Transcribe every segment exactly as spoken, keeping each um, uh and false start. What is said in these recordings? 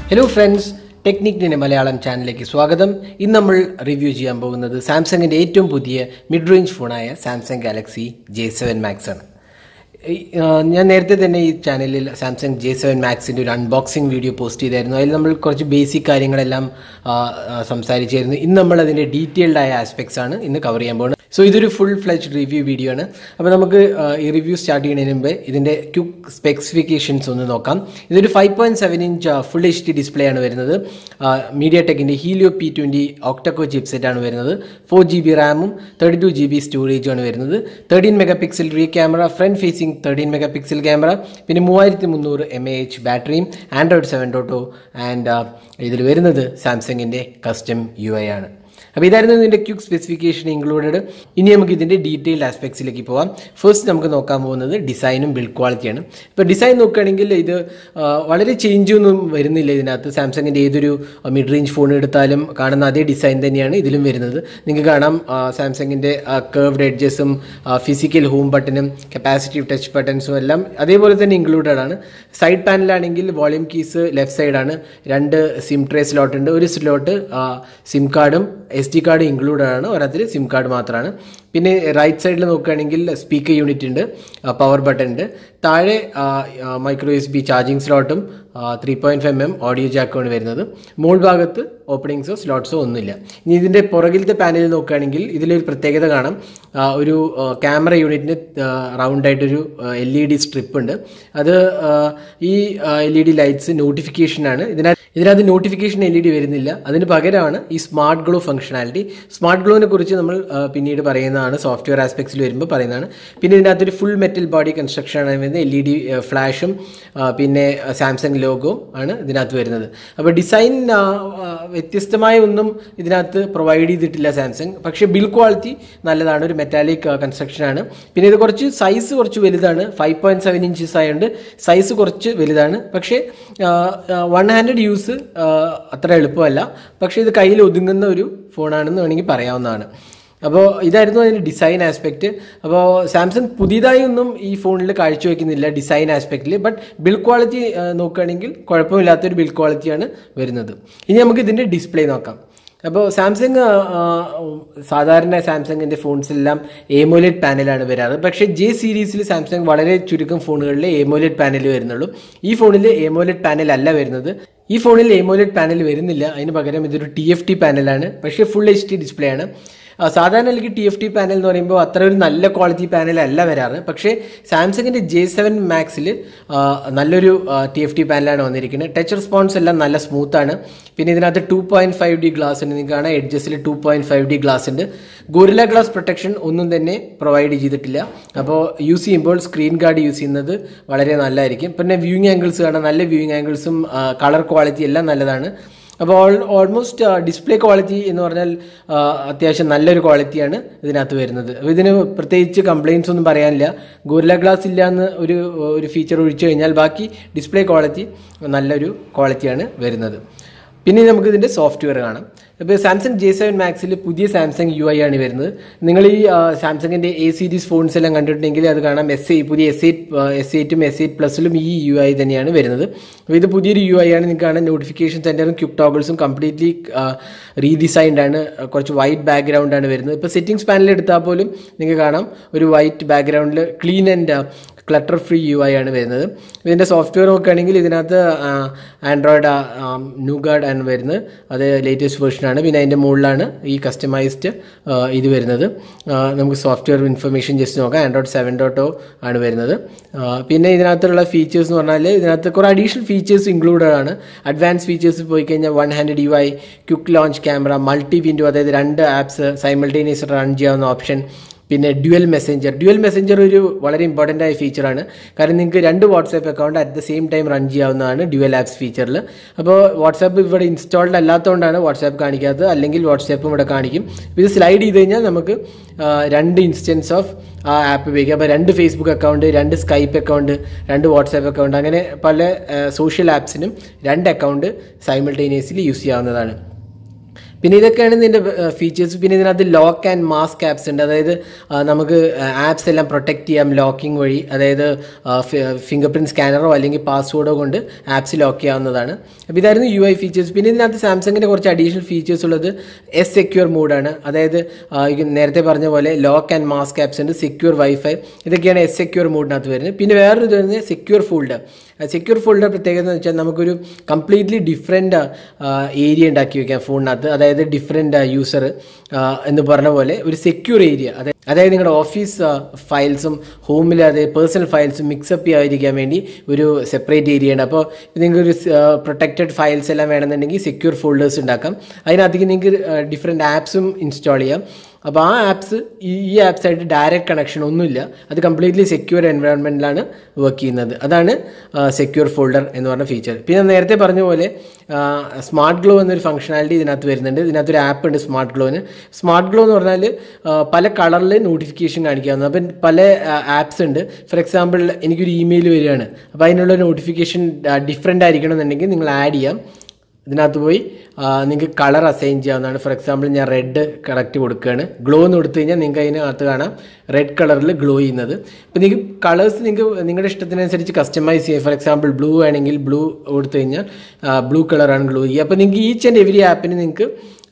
Hello friends, ടെക്നിക്കിന്റെ Malayalam ചാനലിലേക്ക് സ്വാഗതം. ഇന്ന് നമ്മൾ റിവ്യൂ ചെയ്യാൻ പോകുന്നത് സാംസങ്ങിന്റെ ഏറ്റവും പുതിയ മിഡ് റേഞ്ച് ഫോണായ Samsung Galaxy J seven max ആണ്. ഞാൻ നേരത്തെ തന്നെ ഈ ചാനലിൽ സാംസങ് ജെ സെവൻ മാക്സിൻ്റെ ഒരു അൺബോക്സിംഗ് വീഡിയോ പോസ്റ്റ് ചെയ്തായിരുന്നു. അതിൽ നമ്മൾ കുറച്ച് ബേസിക് കാര്യങ്ങളെല്ലാം സംസാരിച്ചായിരുന്നു. ഇന്ന് നമ്മൾ അതിൻ്റെ ഡീറ്റെയിൽഡ് ആയ ആസ്പെക്ട്സ് ആണ് ഇന്ന് കവർ ചെയ്യാൻ പോകുന്നത്. സോ ഇതൊരു ഫുൾ ഫ്ലെജ്ഡ് റിവ്യൂ വീഡിയോ ആണ്. അപ്പോൾ നമുക്ക് ഈ റിവ്യൂ സ്റ്റാർട്ട് ചെയ്യുന്നതിന് മുമ്പ് ഇതിൻ്റെ ക്വിക്ക് സ്പെസിഫിക്കേഷൻസ് ഒന്ന് നോക്കാം. ഇതൊരു five point seven inch full H D display ആണ് വരുന്നത്. മീഡിയ ടെക്കിൻ്റെ Helio P twenty octa core chipset ആണ് വരുന്നത്. ഫോർ ജി ബി റാമും തേർട്ടി ടു ജി ബി സ്റ്റോറേജും ആണ് വരുന്നത്. Thirteen mega pixel rear camera, front facing thirteen mega pixel camera, പിന്നെ മൂവായിരത്തി മുന്നൂറ് എം എ എച്ച് ബാറ്ററിയും ആൻഡ്രോയിഡ് സെവൻ ഡോട്ടോ ആൻഡ് ഇതിൽ വരുന്നത് സാംസങ്ങിൻ്റെ കസ്റ്റം യു ഐ ആണ്. അപ്പോൾ ഇതായിരുന്നു ഇതിൻ്റെ ക്വിക്ക് സ്പെസിഫിക്കേഷൻ ഇൻക്ലൂഡഡ്. ഇനി നമുക്ക് ഇതിൻ്റെ ഡീറ്റെയിൽഡ് ആസ്പെക്ട്സിലേക്ക് പോകാം. ഫസ്റ്റ് നമുക്ക് നോക്കാൻ പോകുന്നത് ഡിസൈനും ബിൽഡ് ക്വാളിറ്റിയാണ്. ഇപ്പോൾ ഡിസൈൻ നോക്കുകയാണെങ്കിൽ ഇത് വളരെ ചേഞ്ചൊന്നും വരുന്നില്ല ഇതിനകത്ത്. സാംസങ്ങിൻ്റെ ഏതൊരു മിഡ് റേഞ്ച് ഫോൺ എടുത്താലും കാണുന്ന അതേ ഡിസൈൻ തന്നെയാണ് ഇതിലും വരുന്നത്. നിങ്ങൾക്ക് കാണാം സാംസങ്ങിൻ്റെ കർവ്ഡ് എഡ്ജസും ഫിസിക്കൽ ഹോം ബട്ടണും കപ്പാസിറ്റീവ് ടച്ച് ബട്ടൺസും എല്ലാം അതേപോലെ തന്നെ ഇൻക്ലൂഡഡ് ആണ്. സൈഡ് പാനലാണെങ്കിൽ വോളിയം കീസ് ലെഫ്റ്റ് സൈഡാണ്. രണ്ട് സിം ട്രേ സ്ലോട്ട് ഉണ്ട്. ഒരു സ്ലോട്ട് സിം കാർഡും എസ് ഡി കാർഡ് ഇൻക്ലൂഡഡ് ആണ്, ഒരത്തിൽ സിം കാർഡ് മാത്രമാണ്. പിന്നെ റൈറ്റ് സൈഡിൽ നോക്കുകയാണെങ്കിൽ സ്പീക്കർ യൂണിറ്റ് ഉണ്ട്, പവർ ബട്ടൺ ഉണ്ട്. താഴെ മൈക്രോ എസ് ബി ചാർജിങ് സ്ലോട്ടും three point five M audio ജാക്കുമാണ് വരുന്നത്. മുകൾ ഭാഗത്ത് ഓപ്പണിങ്സോ സ്ലോട്ട്സോ ഒന്നുമില്ല. ഇനി ഇതിൻ്റെ പുറകിലത്തെ പാനലിൽ നോക്കുകയാണെങ്കിൽ ഇതിലൊരു പ്രത്യേകത കാണാം. ഒരു ക്യാമറ യൂണിറ്റിന് റൗണ്ടായിട്ടൊരു എൽ ഇ ഡി സ്ട്രിപ്പ് ഉണ്ട്. അത് ഈ എൽ ഇ ഡി ലൈറ്റ്സ് നോട്ടിഫിക്കേഷനാണ്. ഇതിനകത്ത് ഇതിനകത്ത് നോട്ടിഫിക്കേഷൻ എൽ ഇ ഡി വരുന്നില്ല. അതിന് പകരമാണ് ഈ സ്മാർട്ട് ഗ്ലോ ഫംഗ്ഷനാലിറ്റി. സ്മാർട്ട് ഗ്ലോനെ കുറിച്ച് നമ്മൾ പിന്നീട് പറയുന്നതാണ്, സോഫ്റ്റ്വെയർ ആസ്പെക്ട്സിൽ വരുമ്പോൾ പറയുന്നതാണ്. പിന്നെ ഇതിനകത്തൊരു ഫുൾ മെറ്റൽ ബോഡി കൺസ്ട്രക്ഷനാണ് വരുന്നത്. എൽ ഇ ഡി ഫ്ലാഷും പിന്നെ സാംസങ് ലോഗോ ആണ് ഇതിനകത്ത് വരുന്നത്. അപ്പോൾ ഡിസൈൻ വ്യത്യസ്തമായ ഒന്നും ഇതിനകത്ത് പ്രൊവൈഡ് ചെയ്തിട്ടില്ല സാംസങ്. പക്ഷേ ബിൽഡ് ക്വാളിറ്റി നല്ലതാണ്, ഒരു മെറ്റാലിക് കൺസ്ട്രക്ഷനാണ്. പിന്നെ ഇത് കുറച്ച് സൈസ് കുറച്ച് വലുതാണ്. ഫൈവ് പോയിൻറ്റ് സെവൻ ഇഞ്ചസ് ആയതുകൊണ്ട് സൈസ് കുറച്ച് വലുതാണ്. പക്ഷേ വൺ ഹാൻഡഡ് യൂസ് അത്ര എളുപ്പമല്ല. പക്ഷേ ഇത് കയ്യിൽ ഒതുങ്ങുന്ന ഒരു ഫോണാണെന്ന് വേണമെങ്കിൽ പറയാവുന്നതാണ്. അപ്പോൾ ഇതായിരുന്നു അതിൻ്റെ ഡിസൈൻ ആസ്പെക്റ്റ്. അപ്പോൾ സാംസങ് പുതിയതായി ഒന്നും ഈ ഫോണിൽ കാഴ്ചവെക്കുന്നില്ല ഡിസൈൻ ആസ്പെക്റ്റിൽ. ബട്ട് ബിൽഡ് ക്വാളിറ്റി നോക്കുകയാണെങ്കിൽ കുഴപ്പമില്ലാത്തൊരു ബിൽഡ് ക്വാളിറ്റിയാണ് വരുന്നത്. ഇനി നമുക്ക് ഇതിൻ്റെ ഡിസ്പ്ലേ നോക്കാം. അപ്പോൾ സാംസങ് സാധാരണ സാംസങ്ങിൻ്റെ ഫോൺസെല്ലാം എമോലെഡ് പാനലാണ് വരാറ്. പക്ഷേ ജെ സീരീസിൽ സാംസങ് വളരെ ചുരുക്കം ഫോണുകളിൽ എമോലെഡ് പാനൽ വരുന്നുള്ളൂ. ഈ ഫോണിൽ എമോലെഡ് പാനൽ അല്ല വരുന്നത്. ഈ ഫോണിൽ എമോലെഡ് പാനൽ വരുന്നില്ല. അതിന് പകരം ഇതൊരു ടി എഫ് ടി പാനലാണ്. പക്ഷേ ഫുൾ എച്ച് ഡി ഡിസ്പ്ലേ ആണ്. സാധാരണ അല്ലെങ്കിൽ ടി എഫ് ടി പാനൽ എന്ന് പറയുമ്പോൾ അത്ര ഒരു നല്ല ക്വാളിറ്റി പാനലല്ല വരാറ്. പക്ഷേ സാംസങ്ങിൻ്റെ ജെ സെവൻ മാക്സിൽ നല്ലൊരു ടി എഫ് ടി പാനലാണ് വന്നിരിക്കുന്നത്. ടച്ച് റെസ്പോൺസ് എല്ലാം നല്ല സ്മൂത്താണ്. പിന്നെ ഇതിനകത്ത് two point five D glass ഉണ്ട്. നിങ്ങൾക്ക് കാണാം എഡ്ജസിൽ two point five D glass ഉണ്ട്. ഗൊറില്ല ഗ്ലാസ് പ്രൊട്ടക്ഷൻ ഒന്നും തന്നെ പ്രൊവൈഡ് ചെയ്തിട്ടില്ല. അപ്പോൾ യൂസ് ചെയ്യുമ്പോൾ സ്ക്രീൻ ഗാർഡ് യൂസ് ചെയ്യുന്നത് വളരെ നല്ലതായിരിക്കും. പിന്നെ വ്യൂയിങ് ആംഗിൾസ് കാണാം, നല്ല വ്യൂയിങ് ആംഗിൾസും കളർ ക്വാളിറ്റി എല്ലാം നല്ലതാണ്. അപ്പോൾ ഓൾ ഓൾമോസ്റ്റ് ഡിസ്പ്ലേ ക്വാളിറ്റി എന്ന് പറഞ്ഞാൽ അത്യാവശ്യം നല്ലൊരു ക്വാളിറ്റിയാണ് ഇതിനകത്ത് വരുന്നത്. അപ്പോൾ ഇതിന് പ്രത്യേകിച്ച് കംപ്ലയിൻസ് ഒന്നും പറയാനില്ല. ഗൊറില്ല ഗ്ലാസ് ഇല്ല എന്ന് ഒരു ഒരു ഫീച്ചർ ഒഴിച്ചു കഴിഞ്ഞാൽ ബാക്കി ഡിസ്പ്ലേ ക്വാളിറ്റി നല്ലൊരു ക്വാളിറ്റിയാണ് വരുന്നത്. പിന്നെ നമുക്ക് ഇതിൻ്റെ സോഫ്റ്റ്വെയർ കാണാം. ഇപ്പോൾ സാംസങ് ജെ സെവൻ മാക്സിൽ പുതിയ സാംസങ് യു ഐ ആണ് വരുന്നത്. നിങ്ങൾ ഈ സാംസങ്ങിൻ്റെ എ സീരീസ് ഫോൺസ് എല്ലാം കണ്ടിട്ടുണ്ടെങ്കിൽ അത് കാണാം എസ് എയ്റ്റ് പുതിയ എസ് എയ്റ്റ് എസ് എയ്റ്റും എസ് എയ്റ്റ് പ്ലസിലും ഈ യു ഐ തന്നെയാണ് വരുന്നത്. അപ്പോൾ ഇത് പുതിയൊരു യു ഐ ആണ്. നിങ്ങൾക്ക് കാണാം നോട്ടിഫിക്കേഷൻ സെൻറ്ററും ക്വിക്ക് ടോഗിൾസും കംപ്ലീറ്റ്ലി റീഡിസൈൻഡ് ആണ്. കുറച്ച് വൈറ്റ് ബാക്ക്ഗ്രൗണ്ടാണ് വരുന്നത്. ഇപ്പോൾ സെറ്റിംഗ്സ് പാനൽ എടുത്താൽ പോലും നിങ്ങൾക്ക് കാണാം ഒരു വൈറ്റ് ബാക്ക്ഗ്രൗണ്ടിൽ clean and clutter free U I ആണ് വരുന്നത്. ഇതിൻ്റെ സോഫ്റ്റ്വെയർ നോക്കുകയാണെങ്കിൽ ഇതിനകത്ത് ആൻഡ്രോയിഡ് ന്യൂഗാർഡ് ആണ് വരുന്നത്. അത് ലേറ്റസ്റ്റ് വേർഷനാണ്. പിന്നെ അതിൻ്റെ മുകളിലാണ് ഈ കസ്റ്റമൈസ്ഡ് ഇത് വരുന്നത്. നമുക്ക് സോഫ്റ്റ്വെയർ ഇൻഫർമേഷൻ ജസ്റ്റ് നോക്കാം. ആൻഡ്രോയിഡ് സെവൻ ഡോട്ടോ ആണ് വരുന്നത്. പിന്നെ ഇതിനകത്തുള്ള ഫീച്ചേഴ്സ് എന്ന് പറഞ്ഞാൽ ഇതിനകത്ത് കുറേ അഡീഷണൽ ഫീച്ചേഴ്സ് ഇൻക്ലൂഡഡ് ആണ്. അഡ്വാൻസ് ഫീച്ചേഴ്സ് പോയി കഴിഞ്ഞാൽ one handed U I, quick launch camera, multi window, അതായത് രണ്ട് ആപ്സ് സൈമൾട്ടേനിയസ് റൺ ചെയ്യാവുന്ന ഓപ്ഷൻ, പിന്നെ ഡ്യുവൽ മെസ്സഞ്ചർ. ഡ്യുവൽ മെസ്സഞ്ചർ ഒരു വളരെ ഇമ്പോർട്ടൻ്റ് ആയ ഫീച്ചറാണ്. കാരണം നിങ്ങൾക്ക് രണ്ട് WhatsApp account at the same time run ചെയ്യാവുന്നതാണ് ഡ്യുവൽ ആപ്സ് ഫീച്ചറിൽ. അപ്പോൾ വാട്സാപ്പ് ഇവിടെ ഇൻസ്റ്റാൾഡ് അല്ലാത്തതുകൊണ്ടാണ് വാട്സാപ്പ് കാണിക്കാത്തത്. അല്ലെങ്കിൽ വാട്സാപ്പും ഇവിടെ കാണിക്കും. ഇത് സ്ലൈഡ് ചെയ്ത് കഴിഞ്ഞാൽ നമുക്ക് രണ്ട് ഇൻസ്റ്റൻസ് ഓഫ് ആ ആപ്പ് ഉപയോഗിക്കാം. അപ്പോൾ രണ്ട് ഫേസ്ബുക്ക് അക്കൗണ്ട്, രണ്ട് സ്കൈപ്പ് അക്കൗണ്ട്, രണ്ട് വാട്സാപ്പ് അക്കൗണ്ട്, അങ്ങനെ പല സോഷ്യൽ ആപ്സിനും രണ്ട് അക്കൗണ്ട് സൈമൾട്ടേനിയസ്ലി യൂസ് ചെയ്യാവുന്നതാണ്. പിന്നെ ഇതൊക്കെയാണ് ഇതിൻ്റെ ഫീച്ചേഴ്സ്. പിന്നെ ഇതിനകത്ത് ലോക്ക് ആൻഡ് മാസ്ക് ആപ്സ് ഉണ്ട്. അതായത് നമുക്ക് ആപ്സ് എല്ലാം പ്രൊട്ടക്റ്റ് ചെയ്യാം ലോക്കിംഗ് വഴി. അതായത് ഫിംഗർ പ്രിൻറ്റ് സ്കാനറോ അല്ലെങ്കിൽ പാസ്വേഡോ കൊണ്ട് ആപ്സ് ലോക്ക് ചെയ്യാവുന്നതാണ്. അപ്പോൾ ഇതായിരുന്നു യു ഐ ഫീച്ചേഴ്സ്. പിന്നെ ഇതിനകത്ത് സാംസങ്ങിൻ്റെ കുറച്ച് അഡീഷണൽ ഫീച്ചേഴ്സ് ഉള്ളത് എസ് സെക്യൂർ മോഡാണ്. അതായത് നേരത്തെ പറഞ്ഞ പോലെ ലോക്ക് ആൻഡ് മാസ്ക് ആപ്സ് ഉണ്ട്, സെക്യൂർ വൈഫൈ, ഇതൊക്കെയാണ് എസ് സെക്യൂർ മോഡിനകത്ത് വരുന്നത്. പിന്നെ വേറൊരു ഇത് വരുന്നത് സെക്യൂർ ഫോൾഡർ. സെക്യൂർ ഫോൾഡർ പ്രത്യേകത എന്ന് വെച്ചാൽ നമുക്കൊരു കംപ്ലീറ്റ്ലി ഡിഫറെൻറ്റ് ഏരിയ ഉണ്ടാക്കി വയ്ക്കാം ഫോണിനകത്ത്. അതായത് ഡിഫറെൻറ്റ് യൂസർ എന്ന് പറഞ്ഞ പോലെ ഒരു സെക്യൂർ ഏരിയ, അതായത് അതായത് നിങ്ങളുടെ ഓഫീസ് ഫയൽസും ഹോമിൽ അതായത് പേഴ്സണൽ ഫയൽസും മിക്സപ്പ് ചെയ്യാതിരിക്കാൻ വേണ്ടി ഒരു സെപ്പറേറ്റ് ഏരിയ ഉണ്ട്. അപ്പോൾ നിങ്ങൾക്കൊരു പ്രൊട്ടക്റ്റഡ് ഫയൽസ് എല്ലാം വേണമെന്നുണ്ടെങ്കിൽ സെക്യൂർ ഫോൾഡേഴ്സ് ഉണ്ടാക്കാം. അതിനകത്തേക്ക് നിങ്ങൾക്ക് ഡിഫറെൻറ്റ് ആപ്സും ഇൻസ്റ്റാൾ ചെയ്യാം. അപ്പോൾ ആ ആപ്സ് ഈ ഈ ആപ്സായിട്ട് ഡയറക്റ്റ് കണക്ഷൻ ഒന്നുമില്ല, അത് കംപ്ലീറ്റ്ലി സെക്യൂർ എൻവയോൺമെൻറ്റിലാണ് വർക്ക് ചെയ്യുന്നത്. അതാണ് സെക്യൂർ ഫോൾഡർ എന്ന് പറഞ്ഞ ഫീച്ചർ. പിന്നെ നേരത്തെ പറഞ്ഞ പോലെ സ്മാർട്ട് ഗ്ലോ എന്നൊരു ഫംഗ്ഷനാലിറ്റി ഇതിനകത്ത് വരുന്നുണ്ട്. ഇതിനകത്തൊരു ആപ്പ് ഉണ്ട് സ്മാർട്ട് ഗ്ലോന്. സ്മാർട്ട് ഗ്ലോ എന്ന് പറഞ്ഞാൽ പല കളറിൽ നോട്ടിഫിക്കേഷൻ കാണിക്കാവുന്നത്. അപ്പം പല ആപ്സ് ഉണ്ട്. ഫോർ എക്സാമ്പിൾ എനിക്കൊരു ഇമെയിൽ വരികയാണ്, അപ്പോൾ അതിനുള്ള നോട്ടിഫിക്കേഷൻ ഡിഫറെൻ്റ് ആയിരിക്കണം എന്നുണ്ടെങ്കിൽ നിങ്ങൾ ആഡ് ചെയ്യാം. ഇതിനകത്ത് പോയി നിങ്ങൾക്ക് കളർ അസൈൻ ചെയ്യാവുന്നതാണ്. ഫോർ എക്സാമ്പിൾ ഞാൻ റെഡ് കറക്റ്റ് കൊടുക്കുകയാണ്. ഗ്ലോ എന്ന് കൊടുത്തു കഴിഞ്ഞാൽ നിങ്ങൾക്ക് അതിനകത്ത് കാണാം റെഡ് കളറിൽ ഗ്ലോ ചെയ്യുന്നത്. അപ്പോൾ നിങ്ങൾക്ക് കളേഴ്സ് നിങ്ങൾക്ക് നിങ്ങളുടെ ഇഷ്ടത്തിനനുസരിച്ച് കസ്റ്റമൈസ് ചെയ്യാം. ഫോർ എക്സാമ്പിൾ ബ്ലൂ ആണെങ്കിൽ ബ്ലൂ കൊടുത്തു കഴിഞ്ഞാൽ ബ്ലൂ കളറാണ് ഗ്ലോ ചെയ്യുക. അപ്പോൾ നിങ്ങൾക്ക് ഈച്ച് ആൻഡ് എവരി ആപ്പിന് നിങ്ങൾക്ക്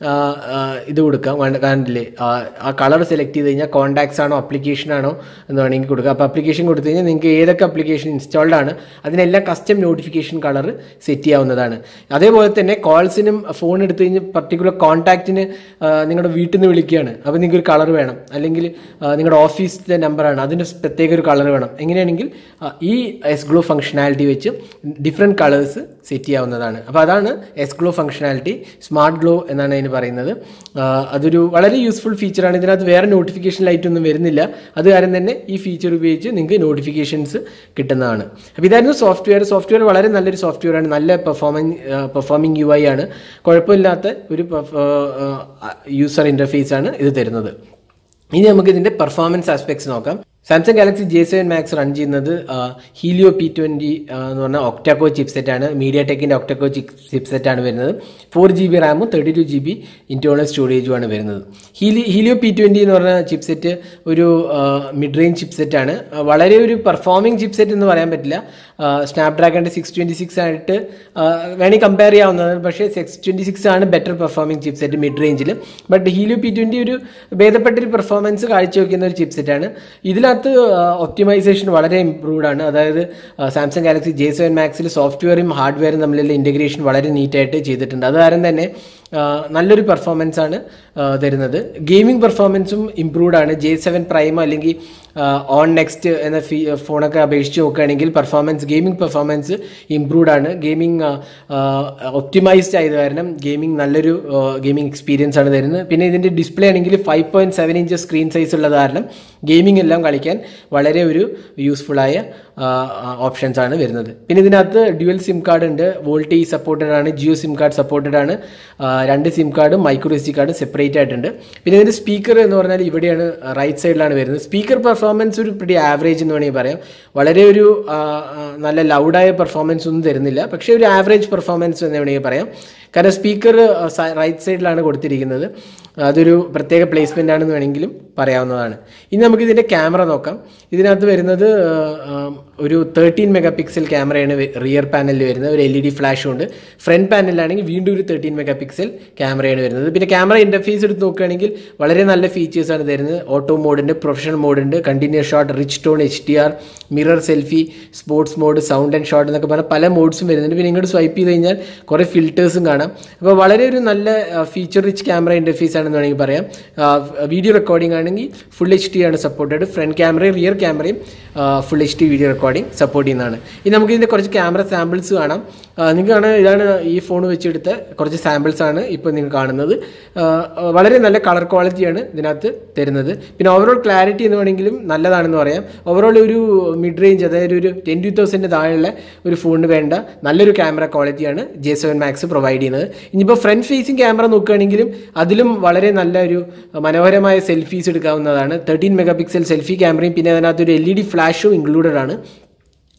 ഇത് കൊടുക്കാം. കണ്ടില്ലേ, ആ കളർ സെലക്ട് ചെയ്ത് കഴിഞ്ഞാൽ കോൺടാക്ട്സ് ആണോ അപ്ലിക്കേഷൻ ആണോ എന്ന് വേണമെങ്കിൽ കൊടുക്കാം. അപ്പോൾ അപ്ലിക്കേഷൻ കൊടുത്തു കഴിഞ്ഞാൽ നിങ്ങൾക്ക് ഏതൊക്കെ അപ്ലിക്കേഷൻ ഇൻസ്റ്റാൾഡ് ആണ് അതിനെല്ലാം കസ്റ്റം നോട്ടിഫിക്കേഷൻ കളർ സെറ്റ് ചെയ്യാവുന്നതാണ്. അതേപോലെ തന്നെ കോൾസിനും ഫോൺ എടുത്തു കഴിഞ്ഞാൽ പർട്ടിക്കുലർ കോൺടാക്റ്റിന് നിങ്ങളുടെ വീട്ടിൽ നിന്ന് വിളിക്കുകയാണ്, അപ്പോൾ നിങ്ങൾക്ക് ഒരു കളർ വേണം. അല്ലെങ്കിൽ നിങ്ങളുടെ ഓഫീസിലെ നമ്പറാണ്, അതിന് പ്രത്യേക ഒരു കളർ വേണം. എങ്ങനെയാണെങ്കിൽ ഈ എസ് ഗ്ലോ ഫംഗ്ഷനാലിറ്റി വെച്ച് ഡിഫറെൻറ്റ് കളേഴ്സ് സെറ്റ് ചെയ്യാവുന്നതാണ്. അപ്പോൾ അതാണ് S glow functionality. Smart glow എന്നാണ് അതിന് പറയുന്നത്. അതൊരു വളരെ യൂസ്ഫുൾ ഫീച്ചറാണ്. ഇതിനകത്ത് വേറെ നോട്ടിഫിക്കേഷൻ ലൈറ്റ് ഒന്നും വരുന്നില്ല. അത് കാരണം തന്നെ ഈ ഫീച്ചർ ഉപയോഗിച്ച് നിങ്ങൾക്ക് നോട്ടിഫിക്കേഷൻസ് കിട്ടുന്നതാണ്. അപ്പോൾ ഇതായിരുന്നു സോഫ്റ്റ്വെയർ. സോഫ്റ്റ്വെയർ വളരെ നല്ലൊരു സോഫ്റ്റ്വെയർ ആണ്. നല്ല പെർഫോമിങ് പെർഫോമിംഗ് യു ഐ ആണ്. കുഴപ്പമില്ലാത്ത ഒരു യൂസർ ഇൻ്റർഫേസ് ആണ് ഇത് തരുന്നത്. ഇനി നമുക്ക് ഇതിൻ്റെ പെർഫോമൻസ് ആസ്പെക്ട്സ് നോക്കാം. Samsung Galaxy J seven Max run ചെയ്യുന്നത് ഹീലിയോ പി ട്വൻറ്റി എന്ന് പറഞ്ഞ ഒക്ടാകോ ചിപ്സെറ്റാണ്. മീഡിയ ടെക്കിൻ്റെ ഒക്ടാകോ ചിപ്സെറ്റാണ് വരുന്നത്. ഫോർ ജി ബി റാമും thirty two G B internal സ്റ്റോറേജുമാണ് വരുന്നത്. ഹീലി ഹീലിയോ പി ട്വൻറ്റി എന്ന് പറഞ്ഞ ചിപ്സെറ്റ് ഒരു മിഡ് റേഞ്ച് ചിപ്സെറ്റാണ്. വളരെ ഒരു പെർഫോമിംഗ് ചിപ്സെറ്റ് എന്ന് പറയാൻ പറ്റില്ല. സ്നാപ്ഡ്രാഗണിൻ്റെ സിക്സ് ട്വൻറ്റി സിക്സ് ആയിട്ട് വേണമെങ്കിൽ കമ്പയർ ചെയ്യാവുന്നതാണ്. പക്ഷേ സിക്സ് ട്വൻറ്റി സിക്സ് ആണ് ബെറ്റർ പെർഫോമിംഗ് ചിപ്സെറ്റ് മിഡ് റേഞ്ചിൽ. ബട്ട് ഹീലിയോ പി ട്വൻറ്റി ഒരു ഭേദപ്പെട്ടൊരു പെർഫോമൻസ് കാഴ്ചവെക്കുന്ന ഒരു ചിപ്സെറ്റാണ്. ഇതിൽ ഒപ്റ്റിമൈസേഷൻ വളരെ ഇംപ്രൂവ്ഡ് ആണ്. അതായത് സാംസങ് ഗാലക്സി ജെ സെവൻ മാക്സിൽ സോഫ്റ്റ്വെയറും ഹാർഡ്വെയറും തമ്മിലുള്ള ഇൻറ്റഗ്രേഷൻ വളരെ നീറ്റായിട്ട് ചെയ്തിട്ടുണ്ട്. അത് കാരണം തന്നെ നല്ലൊരു പെർഫോമൻസ് ആണ് തരുന്നത്. ഗെയിമിംഗ് പെർഫോമൻസും ഇംപ്രൂവ്ഡ് ആണ്. ജെ സെവൻ പ്രൈം അല്ലെങ്കിൽ ഓൺ നെക്സ്റ്റ് എന്ന ഫീ ഫോണൊക്കെ അപേക്ഷിച്ച് നോക്കുകയാണെങ്കിൽ പെർഫോമൻസ് ഗെയിമിംഗ് പെർഫോമൻസ് ഇംപ്രൂവ്ഡ് ആണ്. ഗെയിമിംഗ് ഒപ്റ്റിമൈസ്ഡ് ആയത് കാരണം ഗെയിമിംഗ് നല്ലൊരു ഗെയിമിംഗ് എക്സ്പീരിയൻസ് ആണ് തരുന്നത്. പിന്നെ ഇതിൻ്റെ ഡിസ്പ്ലേ ആണെങ്കിൽ five point seven inch screen size ഉള്ളത് കാരണം ഗെയിമിംഗ് എല്ലാം കളിക്കാൻ വളരെ ഒരു യൂസ്ഫുള്ളായ ഓപ്ഷൻസ് ആണ് വരുന്നത്. പിന്നെ ഇതിനകത്ത് ഡ്യുവൽ സിം കാർഡ് ഉണ്ട്. വോൾട്ടി സപ്പോർട്ടഡ് ആണ്, ജിയോ സിം കാർഡ് സപ്പോർട്ടഡ് ആണ്. രണ്ട് സിം കാർഡും മൈക്രോ എസ് ഡി കാർഡും സെപ്പറേറ്റ് ആയിട്ടുണ്ട്. പിന്നെ ഇതിൻ്റെ സ്പീക്കർ എന്ന് പറഞ്ഞാൽ ഇവിടെയാണ് റൈറ്റ് സൈഡിലാണ് വരുന്നത്. സ്പീക്കർ പെർഫോമൻസ് ഒരു പ്രിറ്റി ആവറേജ് എന്ന് വേണമെങ്കിൽ പറയാം. വളരെ ഒരു നല്ല ലൗഡായ പെർഫോമൻസ് ഒന്നും തരുന്നില്ല, പക്ഷേ ഒരു ആവറേജ് പെർഫോമൻസ് എന്ന് വേണമെങ്കിൽ പറയാം. കാരണം സ്പീക്കർ റൈറ്റ് സൈഡിലാണ് കൊടുത്തിരിക്കുന്നത്. അതൊരു പ്രത്യേക പ്ലേസ്മെൻ്റ് ആണെന്ന് വേണമെങ്കിലും പറയാവുന്നതാണ്. ഇനി നമുക്ക് ഇതിൻ്റെ ക്യാമറ നോക്കാം. ഇതിനകത്ത് വരുന്നത് ഒരു തേർട്ടീൻ മെഗാ പിക്സൽ ക്യാമറയാണ് റിയർ പാനലിൽ വരുന്നത്. ഒരു എൽ ഇ ഡി ഫ്ലാഷും ഉണ്ട്. ഫ്രണ്ട് പാനലിലാണെങ്കിൽ വീണ്ടും ഒരു തേർട്ടീൻ മെഗാ പിക്സൽ ക്യാമറയാണ് വരുന്നത്. പിന്നെ ക്യാമറ ഇൻ്റർഫേസ് എടുത്ത് നോക്കുകയാണെങ്കിൽ വളരെ നല്ല ഫീച്ചേഴ്സാണ് തരുന്നത്. ഓട്ടോ മോഡുണ്ട്, പ്രൊഫഷണൽ മോഡുണ്ട്, continuous shot, rich tone, H D R, mirror selfie, sports mode, sound and shot എന്നൊക്കെ പറഞ്ഞാൽ പല മോഡ്സും വരുന്നുണ്ട്. പിന്നെ ഇങ്ങോട്ട് സ്വൈപ്പ് ചെയ്ത് കഴിഞ്ഞാൽ കുറേ ഫിൽറ്റേഴ്സും കാണാം. അപ്പോൾ വളരെ ഒരു നല്ല ഫീച്ചർ റിച്ച് ക്യാമറ ഇൻ്റർഫേസ് ആണെന്ന് വേണമെങ്കിൽ പറയാം. വീഡിയോ റെക്കോർഡിംഗ് ആണെങ്കിൽ ഫുൾ എച്ച് ഡി ആണ് സപ്പോർട്ടഡ്. ഫ്രണ്ട് ക്യാമറയും റിയർ ക്യാമറയും full H D video recording support ചെയ്യുന്നതാണ്. ഇനി നമുക്ക് ഇതിൻ്റെ കുറച്ച് ക്യാമറ സാമ്പിൾസ് കാണാം. നിങ്ങൾക്ക് കാണാൻ ഇതാണ് ഈ ഫോൺ വെച്ചെടുത്ത കുറച്ച് സാമ്പിൾസ് ആണ് ഇപ്പോൾ നിങ്ങൾ കാണുന്നത്. വളരെ നല്ല കളർ ക്വാളിറ്റിയാണ് ഇതിനകത്ത് തരുന്നത്. പിന്നെ ഓവറോൾ ക്ലാരിറ്റി എന്ന് വേണമെങ്കിലും നല്ലതാണെന്ന് പറയാം. ഓവറോൾ ഒരു മിഡ് റേഞ്ച്, അതായത് ഒരു ട്വൻറ്റി തൗസൻഡ് താഴെയുള്ള ഒരു ഫോണിന് വേണ്ട നല്ലൊരു ക്യാമറ ക്വാളിറ്റിയാണ് ജെ സെവൻ മാക്സ് പ്രൊവൈഡ് ചെയ്യുന്നത്. ഇനിയിപ്പോൾ ഫ്രണ്ട് ഫേസിങ് ക്യാമറ നോക്കുകയാണെങ്കിലും അതിലും വളരെ നല്ലൊരു മനോഹരമായ സെൽഫീസ് എടുക്കാവുന്നതാണ്. തേർട്ടീൻ മെഗാ പിക്സൽ സെൽഫി ക്യാമറയും പിന്നെ അതിനകത്തൊരു എൽ ഇ ഡി ഫ്ലാഷും ഇൻക്ലൂഡഡ് ആണ്.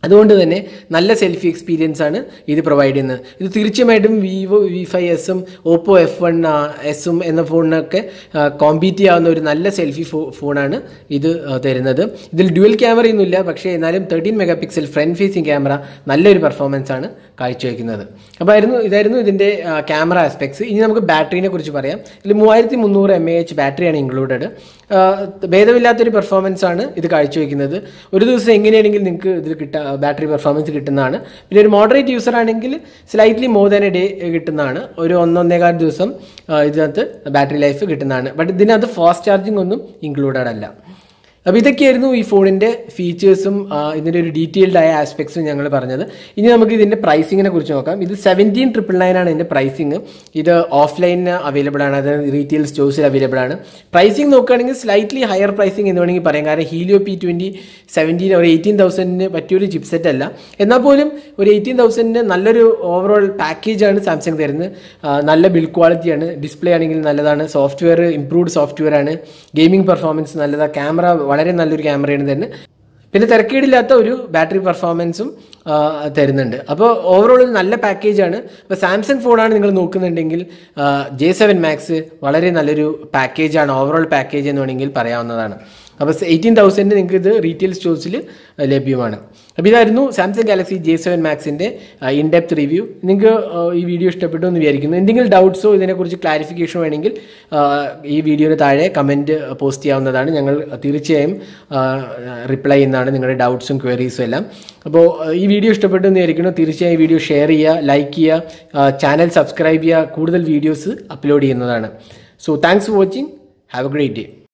അതുകൊണ്ട് തന്നെ നല്ല സെൽഫി എക്സ്പീരിയൻസ് ആണ് ഇത് പ്രൊവൈഡ് ചെയ്യുന്നത്. ഇത് തീർച്ചയായിട്ടും വിവോ വി ഫൈവ് എസും ഓപ്പോ എഫ് വൺ എസും എന്ന ഫോണിനൊക്കെ കോമ്പീറ്റ് ചെയ്യാവുന്ന ഒരു നല്ല സെൽഫി ഫോ ഫോണാണ് ഇത് തരുന്നത്. ഇതിൽ ഡ്യുവൽ ക്യാമറയൊന്നുമില്ല, പക്ഷേ എന്നാലും thirteen mega pixel front facing camera നല്ലൊരു പെർഫോമൻസ് ആണ് കാഴ്ചവെക്കുന്നത്. അപ്പോൾ ആയിരുന്നു ഇതായിരുന്നു ഇതിൻ്റെ ക്യാമറ ആസ്പെക്ട്സ്. ഇനി നമുക്ക് ബാറ്ററിനെ കുറിച്ച് പറയാം. ഇതിൽ മൂവായിരത്തി മുന്നൂറ് എം എ എച്ച് ബാറ്ററിയാണ് ഇൻക്ലൂഡഡ്. ഭേദമില്ലാത്തൊരു പെർഫോമൻസ് ആണ് ഇത് കാഴ്ചവെക്കുന്നത്. ഒരു ദിവസം എങ്ങനെയാണെങ്കിൽ നിങ്ങൾക്ക് ഇതിൽ കിട്ടാം ബാറ്ററി പെർഫോമൻസ് കിട്ടുന്നതാണ്. പിന്നെ ഒരു മോഡറേറ്റ് യൂസർ ആണെങ്കിൽ slightly more than a day കിട്ടുന്നതാണ്. ഒരു ഒന്നൊന്നേകാൽ ദിവസം ഇതിനകത്ത് ബാറ്ററി ലൈഫ് കിട്ടുന്നതാണ്. ബട്ട് ഇതിനകത്ത് ഫാസ്റ്റ് ചാർജിങ് ഒന്നും ഇൻക്ലൂഡഡ് അല്ല. അപ്പോൾ ഇതൊക്കെയായിരുന്നു ഈ ഫോണിൻ്റെ ഫീച്ചേഴ്സും ഇതിൻ്റെ ഒരു ഡീറ്റെയിൽഡ് ആയ ആസ്പെക്ട്സും ഞങ്ങൾ പറഞ്ഞത്. ഇനി നമുക്ക് ഇതിൻ്റെ പ്രൈസിങ്ങിനെ കുറിച്ച് നോക്കാം. ഇത് സെവൻറ്റീൻ ട്രിപ്പിൾ നയൻ ആണ് ഇതിൻ്റെ പ്രൈസിങ്. ഇത് ഓഫ്ലൈനിന് അവൈലബിൾ ആണ്, അത് റീറ്റെയിൽ സ്റ്റോഴ്സിൽ അവൈലബിൾ ആണ്. പ്രൈസിങ് നോക്കുകയാണെങ്കിൽ സ്ലൈറ്റ്ലി ഹയർ പ്രൈസിങ് എന്ന് വേണമെങ്കിൽ പറയാം. കാരണം ഹീലിയോ പി ട്വൻറ്റി സെവൻറ്റീൻ ഒരു എയ്റ്റീൻ തൗസൻഡിന് പറ്റിയൊരു ചിപ്സെറ്റ് അല്ല. എന്നാൽ പോലും ഒരു എയ്റ്റീൻ തൗസൻഡിന് നല്ലൊരു ഓവറോൾ പാക്കേജാണ് സാംസങ് തരുന്നത്. നല്ല ബിൽഡ് ക്വാളിറ്റിയാണ്, ഡിസ്പ്ലേ ആണെങ്കിൽ നല്ലതാണ്, സോഫ്റ്റ്വെയർ ഇംപ്രൂവ്ഡ് സോഫ്റ്റ്വെയർ ആണ്, ഗെയിമിംഗ് പെർഫോമൻസ് നല്ലതാണ്, ക്യാമറ വളരെ നല്ലൊരു ക്യാമറയാണ് തന്നെ. പിന്നെ തിരക്കേടില്ലാത്ത ഒരു ബാറ്ററി പെർഫോമൻസും തരുന്നുണ്ട്. അപ്പോൾ ഓവറോൾ ഒരു നല്ല പാക്കേജാണ്. അപ്പോൾ സാംസങ് ഫോണാണ് നിങ്ങൾ നോക്കുന്നുണ്ടെങ്കിൽ ജെ സെവൻ മാക്സ് വളരെ നല്ലൊരു പാക്കേജാണ്, ഓവറോൾ പാക്കേജ് എന്ന് വേണമെങ്കിൽ പറയാവുന്നതാണ്. അപ്പോൾ എയ്റ്റീൻ തൗസൻഡിന് നിങ്ങൾക്ക് ഇത് റീറ്റെയിൽ സ്റ്റോഴ്സിൽ ലഭ്യമാണ്. അപ്പോൾ ഇതായിരുന്നു സാംസങ് ഗാലക്സി ജെ സെവൻ മാക്സിൻ്റെ ഇൻ ഡെപ്ത് റിവ്യൂ. നിങ്ങൾക്ക് ഈ വീഡിയോ ഇഷ്ടപ്പെട്ടു എന്ന് വിചാരിക്കുന്നു. എന്തെങ്കിലും ഡൗട്ട്സോ ഇതിനെക്കുറിച്ച് ക്ലാരിഫിക്കേഷനോ വേണമെങ്കിൽ ഈ വീഡിയോയുടെ താഴെ കമൻറ്റ് പോസ്റ്റ് ചെയ്യാവുന്നതാണ്. ഞങ്ങൾ തീർച്ചയായും റിപ്ലൈ ചെയ്യുന്നതാണ് നിങ്ങളുടെ ഡൗട്ട്സും ക്വയറീസും എല്ലാം. അപ്പോൾ ഈ വീഡിയോ ഇഷ്ടപ്പെട്ടു എന്ന് വിചാരിക്കുന്നു. തീർച്ചയായും വീഡിയോ ഷെയർ ചെയ്യുക, ലൈക്ക് ചെയ്യുക, ചാനൽ സബ്സ്ക്രൈബ് ചെയ്യുക. കൂടുതൽ വീഡിയോസ് അപ്ലോഡ് ചെയ്യുന്നതാണ്. So thanks for watching. Have a great day.